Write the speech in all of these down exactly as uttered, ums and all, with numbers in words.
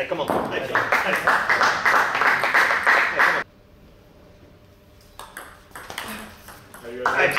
Allez, commande. Allez, allez. Allez, commande. Allez,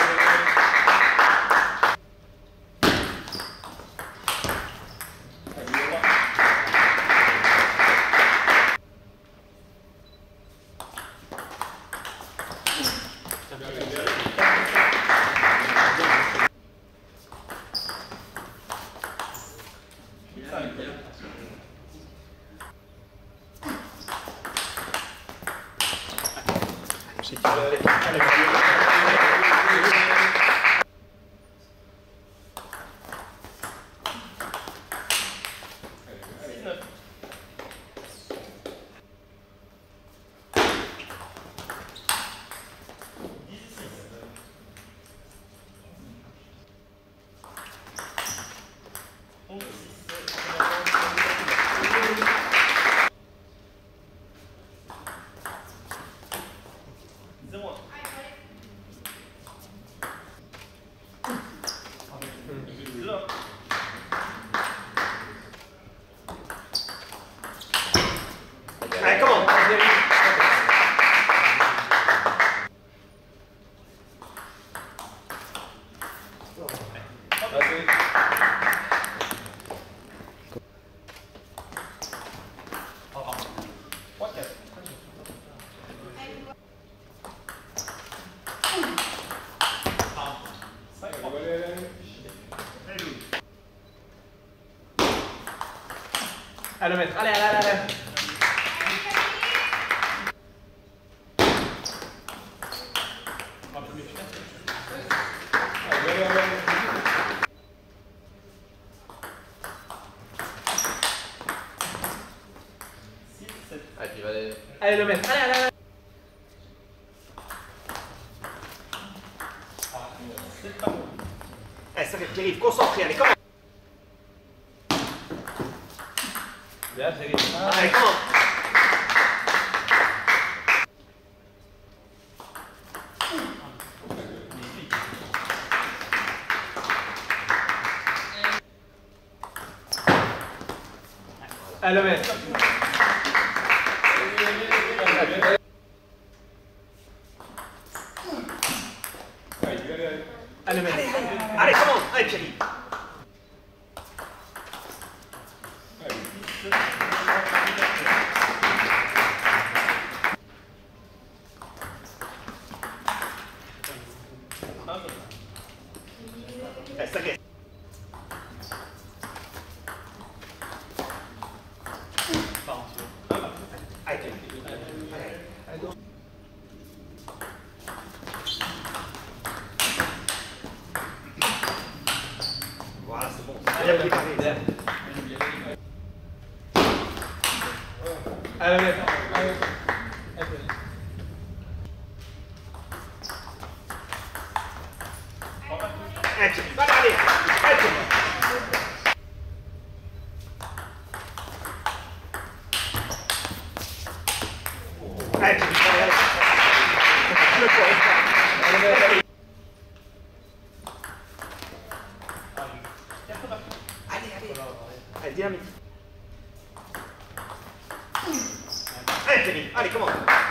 Allez, commande. Allez, le mettre. Allez, allez, allez, allez. Allez, le mettre. Allez, allez, allez. Allez, ça fait Pierre-Yves, concentré, allez, commande. Bien, Pierre-Yves. Allez, commande. Allez, le mettre. Allez, le mettre. Allez, commande. Allez, Pierre-Yves. Allez, ça gagne. Voilà, c'est bon. Bien préparé. Allez, le mettre. Allez, Pierre-Yves. Allez, allez. Allez, Pierre-Yves. Allez, Pierre-Yves. Allez, allez. Le poids, le poids. Allez, allez, allez. Allez, allez. Allez, dynamique. Allez, Pierre-Yves. Allez, commande.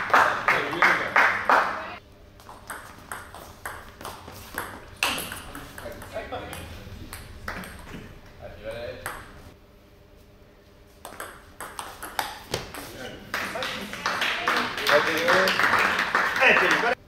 Allez, Pierre-Yves. Allez.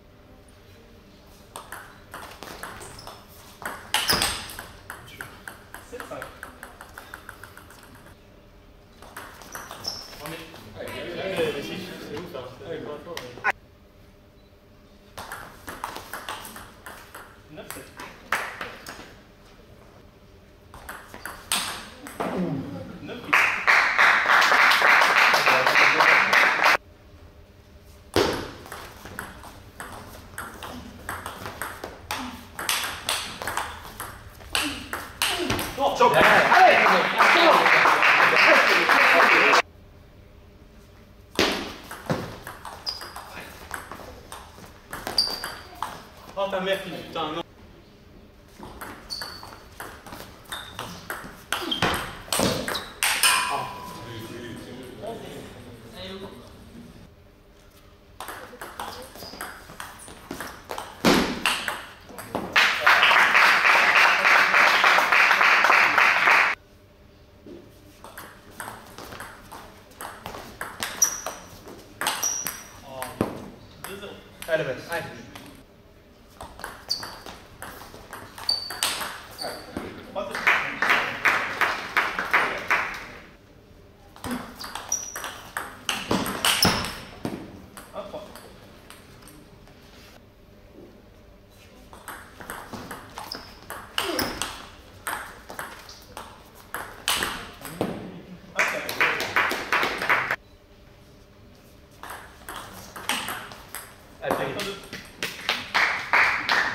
Choc. Allez. Oh ta mère, putain, non.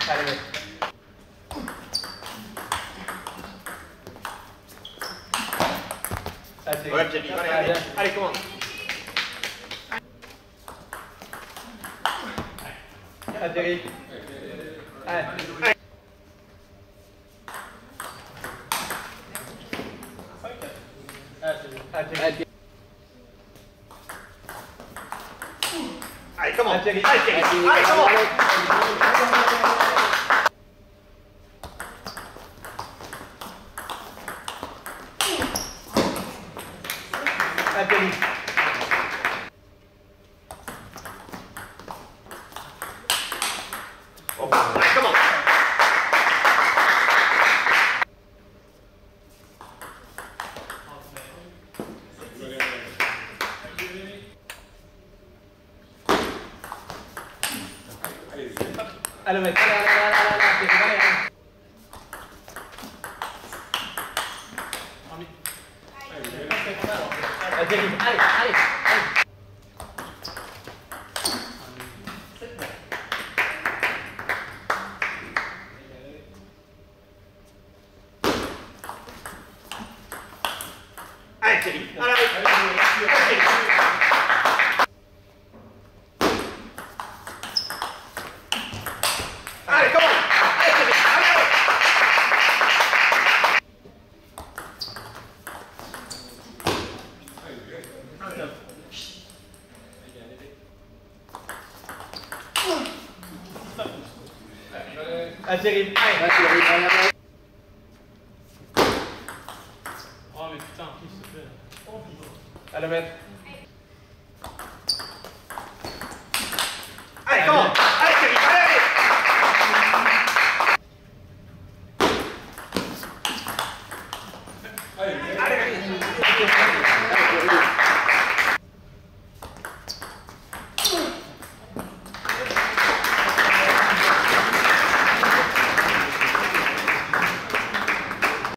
Allez, mec. Allez, Ouais, Pierre, allez, allez, allez, commence. Allez, Thierry. Allez. Allez, Allez, commence. Allez, Thierry. Allez, Thierry. Allez, commence. Allez, Thierry. Oh, allez, commence. Allez, mec. Allez, allez, allez, allez, allez, Thierry, allez, allez. Allez, Thierry. Allez, allez, allez. Allez, Thierry. Allez, allez. Allez, commence. Allez, Thierry. Allez, allez. Allez, Thierry. Allez. Oh, mais putain, s'il te plaît. Allez, mec. Allez, commence. Allez, Thierry. Allez, allez. Allez, allez.